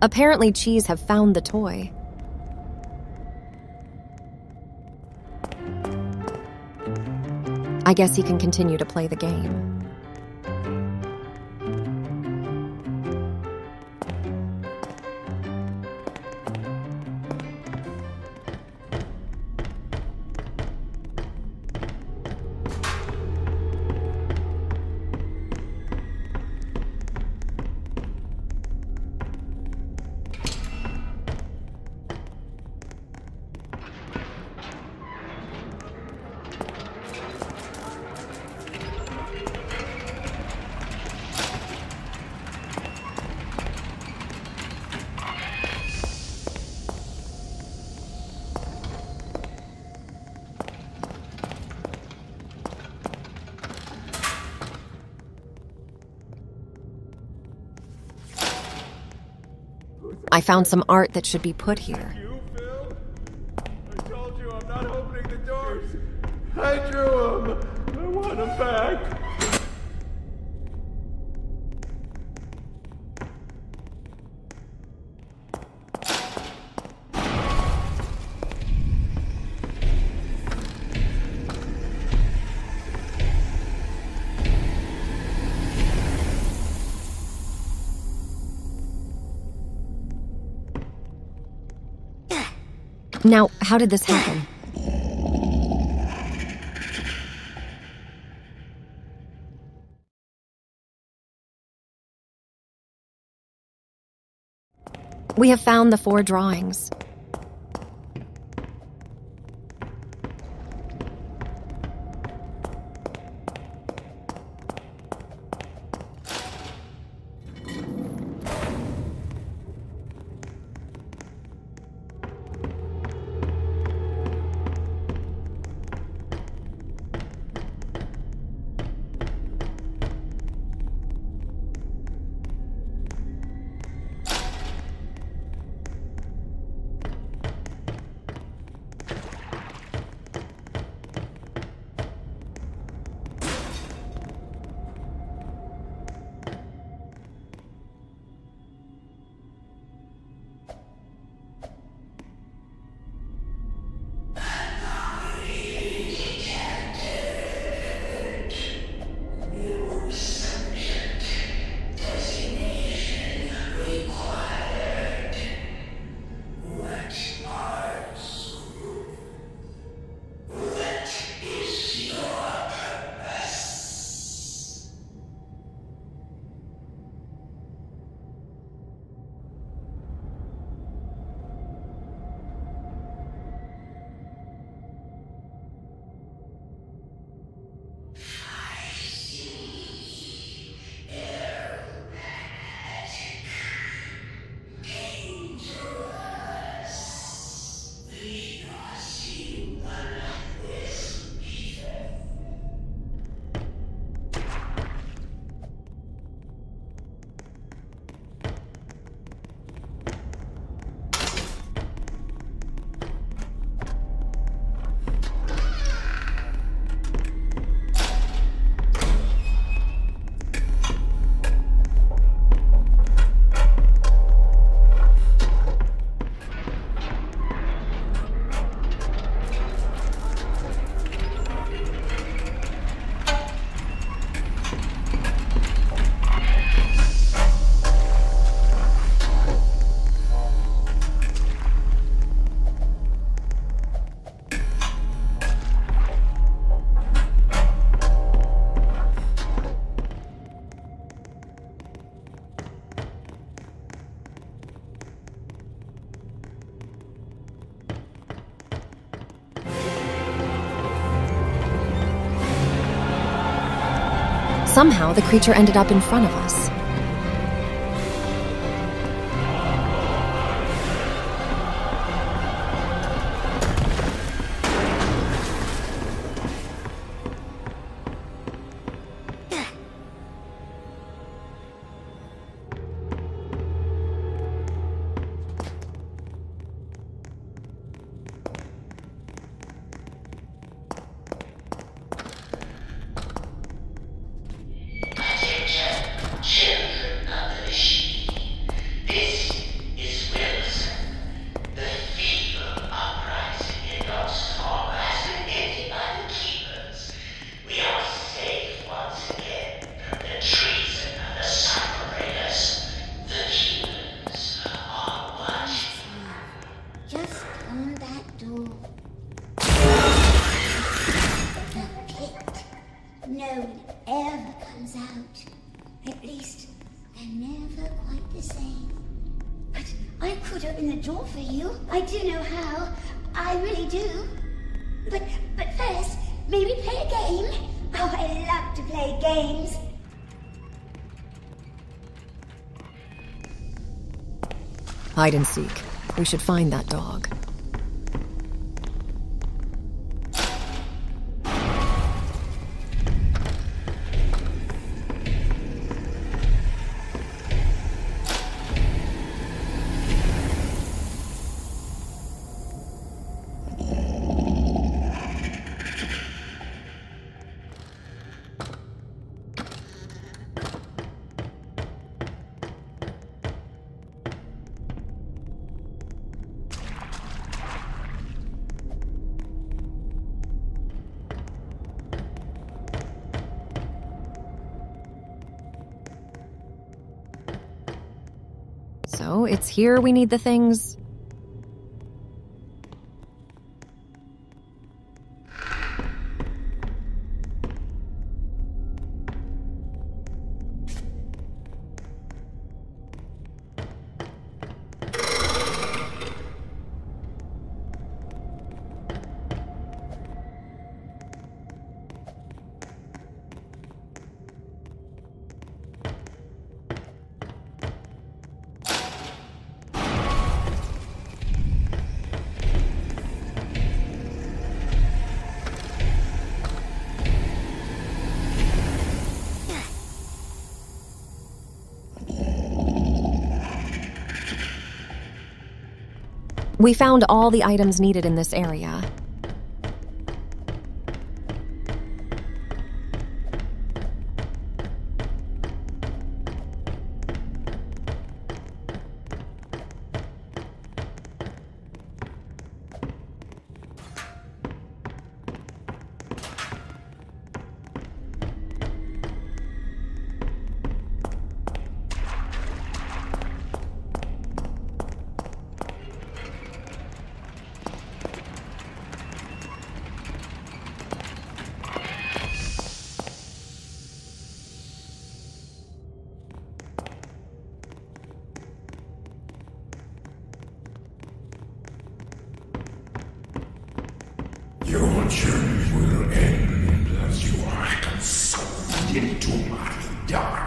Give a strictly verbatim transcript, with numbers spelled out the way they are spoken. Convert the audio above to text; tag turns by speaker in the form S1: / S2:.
S1: Apparently, Cheese have found the toy. I guess he can continue to play the game. I found some art that should be put here.
S2: You, Phil? I told you I'm not opening the doors. I drew him. I want him back.
S1: Now, how did this happen? We have found the four drawings. Somehow, the creature ended up in front of us.
S3: Ship could open the door for you. I do know how. I really do. But, but first, may we play a game? Oh, I love to play games.
S1: Hide and seek. We should find that dog. So, it's here we need the things? We found all the items needed in this area.
S4: Your journey will end as you are consumed into my dark.